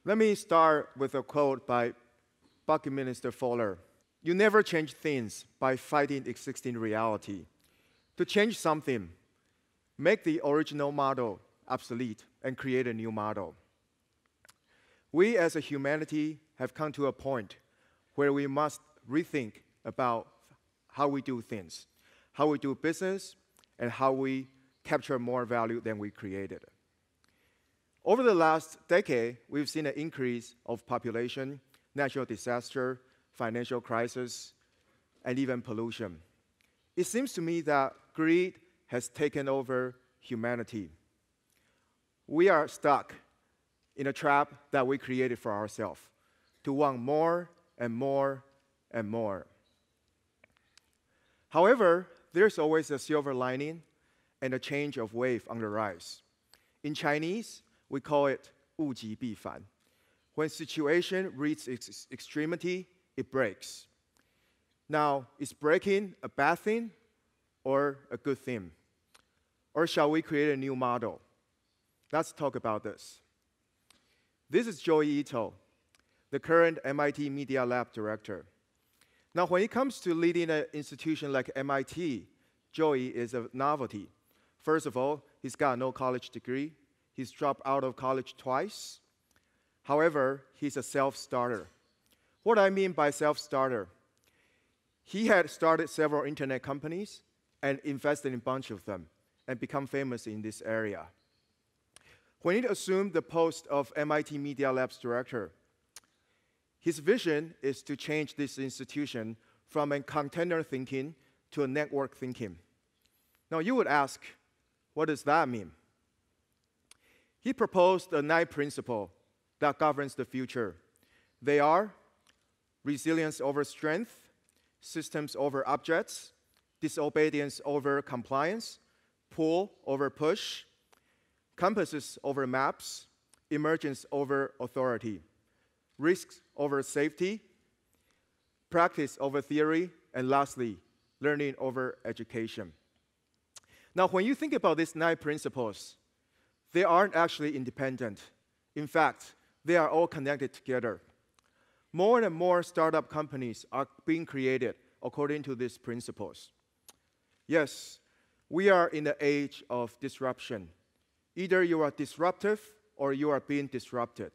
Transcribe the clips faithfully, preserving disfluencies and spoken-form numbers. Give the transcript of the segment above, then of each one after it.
Let me start with a quote by Buckminster Fuller. You never change things by fighting existing reality. To change something, make the original model obsolete and create a new model. We as a humanity have come to a point where we must rethink about how we do things, how we do business, and how we capture more value than we created. Over the last decade, we've seen an increase of population, natural disaster, financial crisis, and even pollution. It seems to me that greed has taken over humanity. We are stuck in a trap that we created for ourselves, to want more and more and more. However, there's always a silver lining and a change of wave on the rise. In Chinese, we call it 物极必反. When situation reaches its extremity, it breaks. Now, is breaking a bad thing or a good thing? Or shall we create a new model? Let's talk about this. This is Joey Ito, the current M I T Media Lab director. Now, when it comes to leading an institution like M I T, Joey is a novelty. First of all, he's got no college degree. He's dropped out of college twice. However, he's a self-starter. What I mean by self-starter, he had started several internet companies and invested in a bunch of them and become famous in this area. When he assumed the post of M I T Media Lab's director, his vision is to change this institution from a container thinking to a network thinking. Now, you would ask, what does that mean? He proposed a nine principle that governs the future. They are resilience over strength, systems over objects, disobedience over compliance, pull over push, compasses over maps, emergence over authority, risks over safety, practice over theory, and lastly, learning over education. Now, when you think about these nine principles, they aren't actually independent. In fact, they are all connected together. More and more startup companies are being created according to these principles. Yes, we are in the age of disruption. Either you are disruptive or you are being disrupted.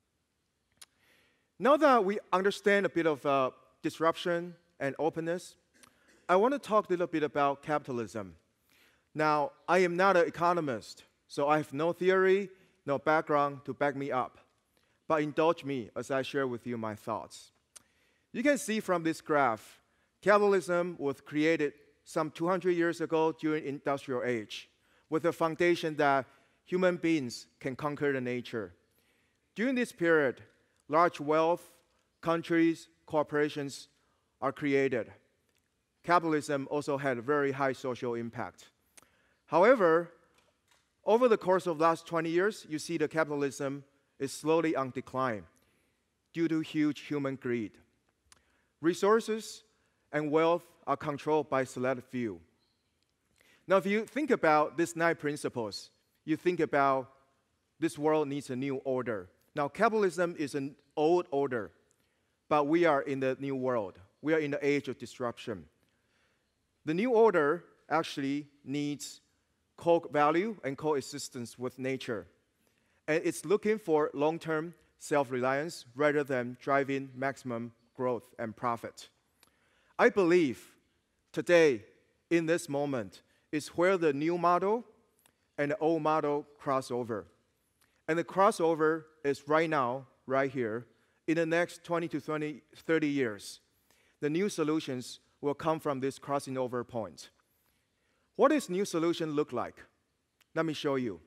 Now that we understand a bit of uh, disruption and openness, I want to talk a little bit about capitalism. Now, I am not an economist, so I have no theory, no background to back me up. But indulge me as I share with you my thoughts. You can see from this graph, capitalism was created some two hundred years ago during industrial age, with a foundation that human beings can conquer the nature. During this period, large wealth, countries, corporations are created. Capitalism also had a very high social impact. However, over the course of the last twenty years, you see that capitalism is slowly on decline due to huge human greed. Resources and wealth are controlled by a select few. Now, if you think about these nine principles, you think about this world needs a new order. Now, capitalism is an old order, but we are in the new world. We are in the age of disruption. The new order actually needs co-value and coexistence with nature. And it's looking for long-term self-reliance rather than driving maximum growth and profit. I believe today, in this moment, is where the new model and the old model cross over. And the crossover is right now, right here. In the next twenty to thirty years, the new solutions will come from this crossing over point. What does new solution look like? Let me show you.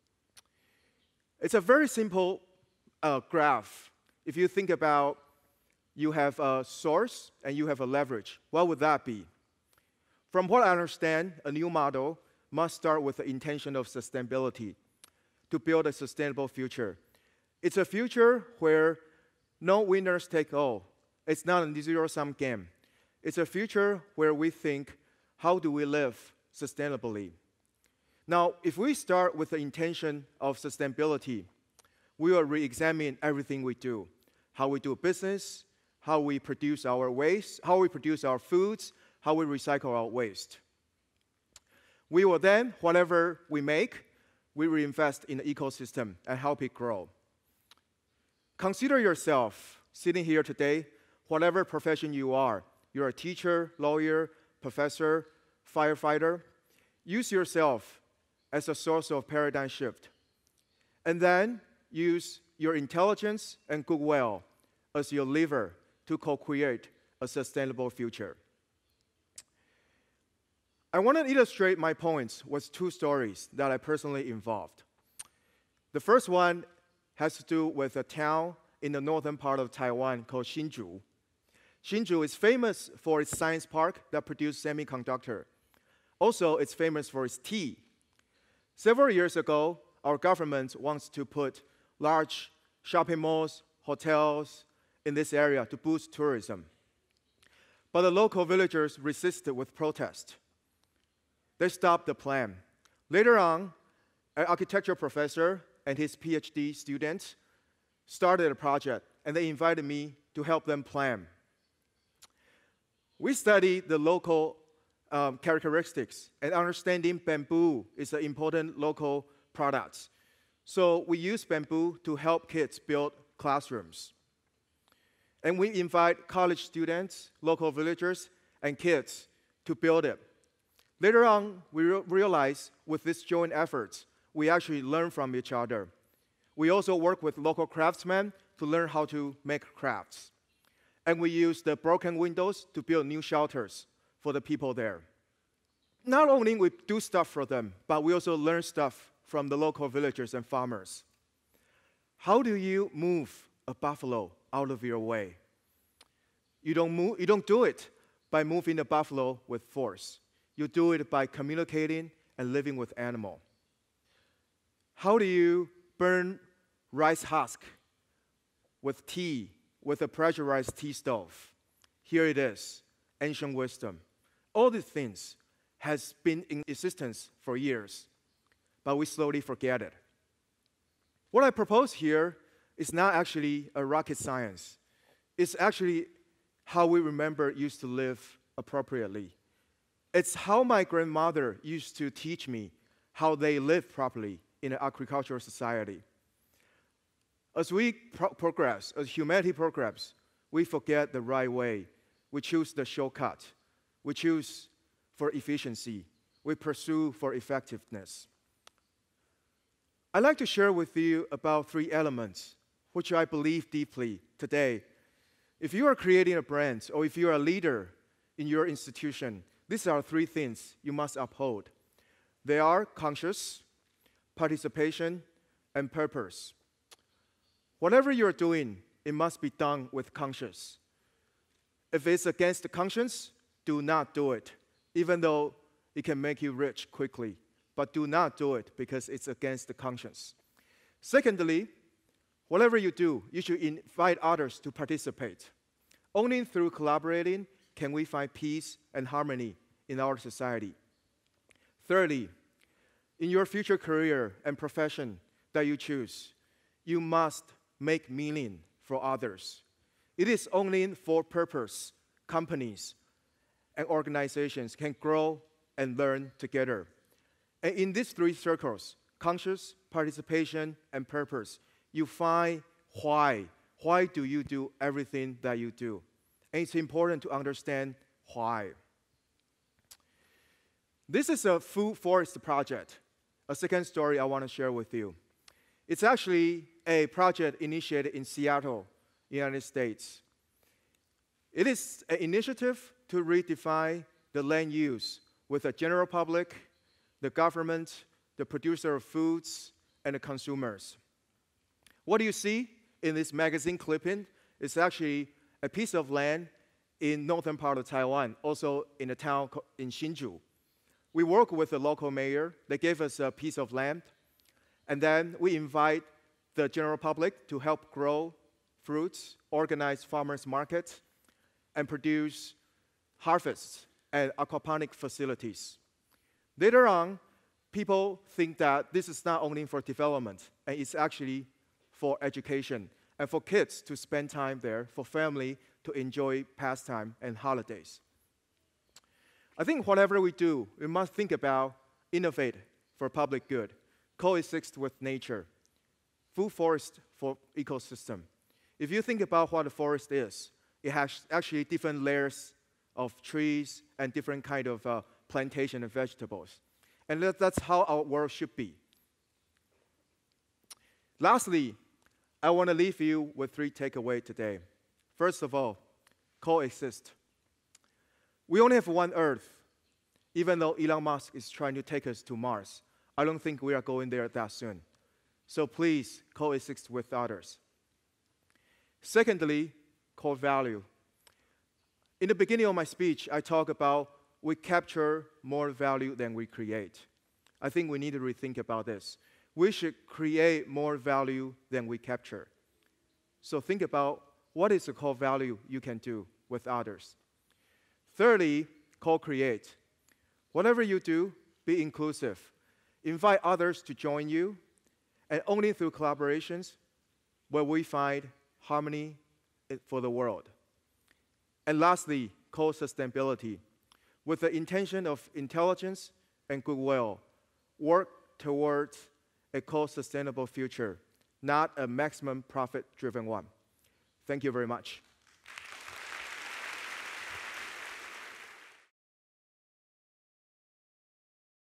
It's a very simple uh, graph. If you think about you have a source and you have a leverage, what would that be? From what I understand, a new model must start with the intention of sustainability to build a sustainable future. It's a future where no winners take all. It's not a zero-sum game. It's a future where we think, how do we live sustainably? Now, if we start with the intention of sustainability, we will re-examine everything we do, how we do business, how we produce our waste, how we produce our foods, how we recycle our waste. We will then, whatever we make, we reinvest in the ecosystem and help it grow. Consider yourself sitting here today, whatever profession you are. You're a teacher, lawyer, professor, firefighter. Use yourself as a source of paradigm shift. And then use your intelligence and goodwill as your lever to co-create a sustainable future. I want to illustrate my points with two stories that I personally involved. The first one has to do with a town in the northern part of Taiwan called Hsinchu. Hsinchu is famous for its science park that produces semiconductor. Also, it's famous for its tea. Several years ago, our government wants to put large shopping malls, hotels in this area to boost tourism. But the local villagers resisted with protest. They stopped the plan. Later on, an architecture professor and his PhD student started a project, and they invited me to help them plan. We studied the local um, characteristics, and understanding bamboo is an important local product. So we use bamboo to help kids build classrooms. And we invite college students, local villagers, and kids to build it. Later on, we re realized with this joint efforts, we actually learn from each other. We also work with local craftsmen to learn how to make crafts. And we use the broken windows to build new shelters for the people there. Not only we do stuff for them, but we also learn stuff from the local villagers and farmers. How do you move a buffalo out of your way? You don't, move, you don't do it by moving the buffalo with force. You do it by communicating and living with animal. How do you burn rice husk with tea, with a pressurized tea stove? Here it is, ancient wisdom. All these things has been in existence for years, but we slowly forget it. What I propose here is not actually a rocket science. It's actually how we remember used to live appropriately. It's how my grandmother used to teach me how they live properly in an agricultural society. As we pro progress, as humanity progresses, we forget the right way. We choose the shortcut. We choose for efficiency. We pursue for effectiveness. I'd like to share with you about three elements which I believe deeply today. If you are creating a brand or if you are a leader in your institution, these are three things you must uphold. They are conscious, participation, and purpose. Whatever you're doing, it must be done with conscience. If it's against the conscience, do not do it, even though it can make you rich quickly. But do not do it because it's against the conscience. Secondly, whatever you do, you should invite others to participate. Only through collaborating can we find peace and harmony in our society. Thirdly, in your future career and profession that you choose, you must make meaning for others. It is only for purpose companies and organizations can grow and learn together. And in these three circles, conscious, participation, and purpose, you find why. Why do you do everything that you do? And it's important to understand why. This is a food forest project, a second story I want to share with you. It's actually a project initiated in Seattle, United States. It is an initiative to redefine the land use with the general public, the government, the producer of foods, and the consumers. What do you see in this magazine clipping? It's actually a piece of land in northern part of Taiwan, also in a town in Hsinchu. We work with the local mayor. They gave us a piece of land, and then we invite the general public to help grow fruits, organize farmers markets, and produce harvests and aquaponic facilities. Later on, people think that this is not only for development, and it's actually for education, and for kids to spend time there, for family to enjoy pastime and holidays. I think whatever we do, we must think about innovate for public good, coexist with nature, full forest for ecosystem. If you think about what a forest is, it has actually different layers of trees and different kind of uh, plantation and vegetables. And that, that's how our world should be. Lastly, I want to leave you with three takeaways today. First of all, coexist. We only have one Earth. Even though Elon Musk is trying to take us to Mars, I don't think we are going there that soon. So please coexist with others. Secondly, core value. In the beginning of my speech, I talk about we capture more value than we create. I think we need to rethink about this. We should create more value than we capture. So think about what is the core value you can do with others. Thirdly, co-create. Whatever you do, be inclusive. Invite others to join you, and only through collaborations will we find harmony for the world. And lastly, co-sustainability. With the intention of intelligence and goodwill, work towards a co-sustainable future, not a maximum profit-driven one. Thank you very much.